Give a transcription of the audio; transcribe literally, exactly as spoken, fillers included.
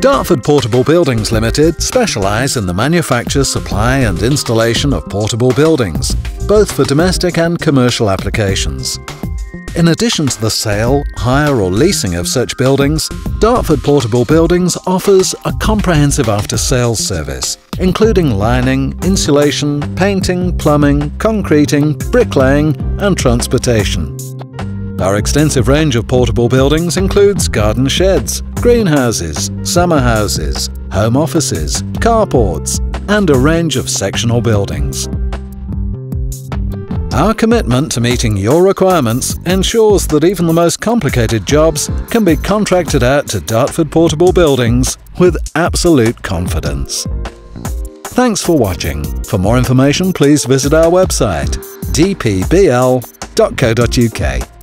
Dartford Portable Buildings Limited specialise in the manufacture, supply and installation of portable buildings, both for domestic and commercial applications. In addition to the sale, hire or leasing of such buildings, Dartford Portable Buildings offers a comprehensive after-sales service, including lining, insulation, painting, plumbing, concreting, bricklaying and transportation. Our extensive range of portable buildings includes garden sheds, greenhouses, summer houses, home offices, carports, and a range of sectional buildings. Our commitment to meeting your requirements ensures that even the most complicated jobs can be contracted out to Dartford Portable Buildings with absolute confidence. Thanks for watching. For more information, please visit our website d p b l dot co dot u k.